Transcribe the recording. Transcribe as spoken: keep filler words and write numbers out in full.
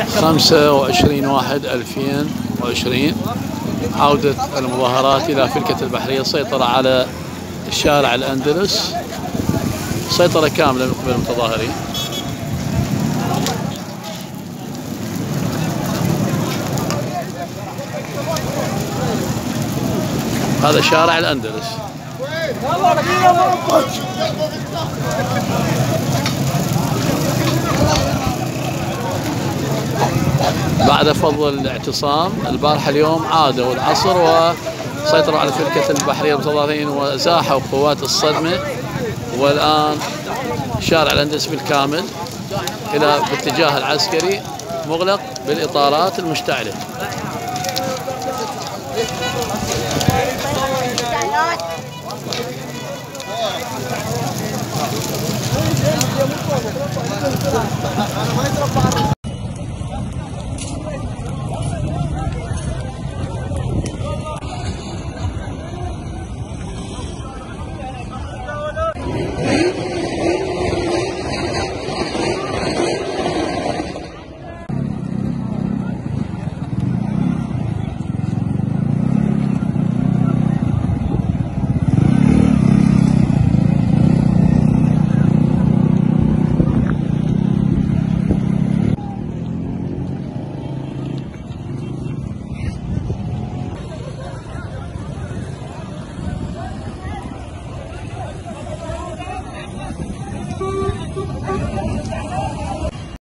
خمسة وعشرين واحد ألفين وعشرين عودة المظاهرات إلى فلكة البحرية، السيطرة على الشارع الأندلس، سيطرة كاملة من قبل المتظاهرين. هذا شارع الأندلس. بعد فضل الاعتصام البارحة اليوم عادوا العصر وسيطروا على فلكة البحرية المتظاهرين وزاحوا قوات الصدمة، والآن شارع الأندلس بالكامل إلى باتجاه العسكري مغلق بالإطارات المشتعلة.